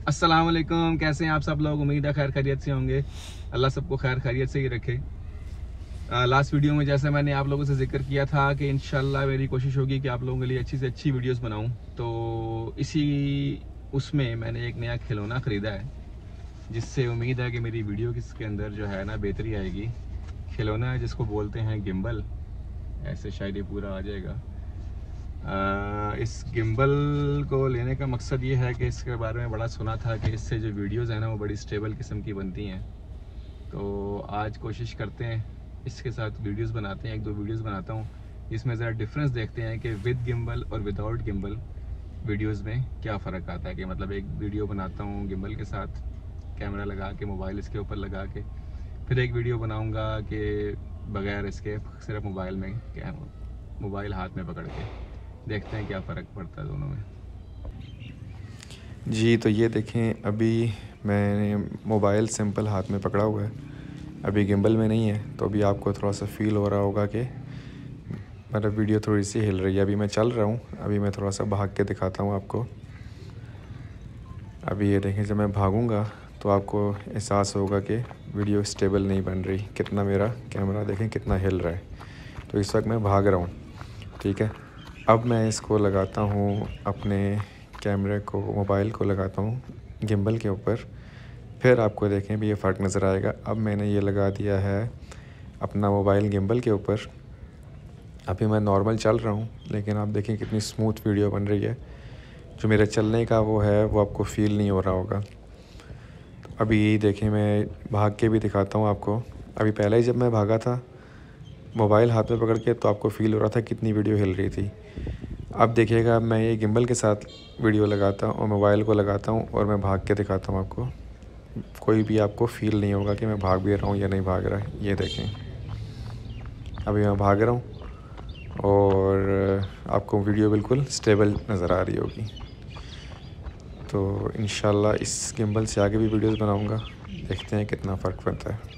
अस्सलाम वालेकुम, कैसे हैं आप सब लोग। उम्मीद है खैर खैरियत से होंगे। अल्लाह सबको खैर खैरियत से ही रखे। लास्ट वीडियो में जैसे मैंने आप लोगों से जिक्र किया था कि इंशाल्लाह मेरी कोशिश होगी कि आप लोगों के लिए अच्छी से अच्छी वीडियोस बनाऊं। तो इसी उसमें मैंने एक नया खिलौना ख़रीदा है, जिससे उम्मीद है कि मेरी वीडियो के अंदर जो है ना बेहतरी आएगी। खिलौना है जिसको बोलते हैं गिम्बल, ऐसे शायद ये पूरा आ जाएगा। इस गिम्बल को लेने का मकसद ये है कि इसके बारे में बड़ा सुना था कि इससे जो वीडियोज़ हैं ना वो बड़ी स्टेबल किस्म की बनती हैं। तो आज कोशिश करते हैं इसके साथ वीडियोज़ बनाते हैं, एक दो वीडियोज़ बनाता हूँ। इसमें ज़रा डिफरेंस देखते हैं कि विद गिम्बल और विदाउट गिम्बल वीडियोज़ में क्या फ़र्क आता है। कि मतलब एक वीडियो बनाता हूँ गिम्बल के साथ, कैमरा लगा के, मोबाइल इसके ऊपर लगा के, फिर एक वीडियो बनाऊँगा कि बग़ैर इसके, सिर्फ मोबाइल में, मोबाइल हाथ में पकड़ के। देखते हैं क्या फ़र्क पड़ता है दोनों में। जी तो ये देखें, अभी मैंने मोबाइल सिंपल हाथ में पकड़ा हुआ है, अभी गिम्बल में नहीं है। तो अभी आपको थोड़ा सा फील हो रहा होगा कि मतलब वीडियो थोड़ी सी हिल रही है। अभी मैं चल रहा हूँ, अभी मैं थोड़ा सा भाग के दिखाता हूँ आपको। अभी ये देखें, जब मैं भागूँगा तो आपको एहसास होगा कि वीडियो स्टेबल नहीं बन रही। कितना मेरा कैमरा देखें कितना हिल रहा है। तो इस वक्त मैं भाग रहा हूँ, ठीक है। अब मैं इसको लगाता हूँ अपने कैमरे को, मोबाइल को लगाता हूँ गिम्बल के ऊपर, फिर आपको देखें भी ये फ़र्क नज़र आएगा। अब मैंने ये लगा दिया है अपना मोबाइल गिम्बल के ऊपर। अभी मैं नॉर्मल चल रहा हूँ, लेकिन आप देखें कितनी स्मूथ वीडियो बन रही है। जो मेरे चलने का वो है वो आपको फ़ील नहीं हो रहा होगा। तो अभी देखें, मैं भाग के भी दिखाता हूँ आपको। अभी पहले ही जब मैं भागा था मोबाइल हाथ में पकड़ के, तो आपको फ़ील हो रहा था कितनी वीडियो हिल रही थी। अब देखिएगा, मैं ये गिम्बल के साथ वीडियो लगाता हूँ और मोबाइल को लगाता हूँ और मैं भाग के दिखाता हूँ आपको। कोई भी आपको फ़ील नहीं होगा कि मैं भाग भी रहा हूँ या नहीं भाग रहा है। ये देखें, अभी मैं भाग रहा हूँ और आपको वीडियो बिल्कुल स्टेबल नज़र आ रही होगी। तो इंशाल्लाह इस गिम्बल से आगे भी वीडियोस बनाऊँगा, देखते हैं कितना फ़र्क पड़ता है।